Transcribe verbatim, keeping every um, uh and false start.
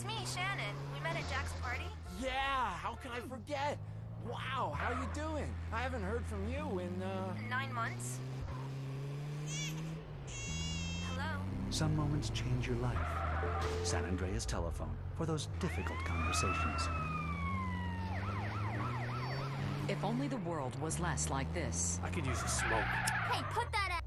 It's me, Shannon. We met at Jack's party. Yeah, how can I forget? Wow, how you doing? I haven't heard from you in, uh... Nine months. Hello? Some moments change your life. San Andreas Telephone, for those difficult conversations. If only the world was less like this. I could use a smoke. Hey, put that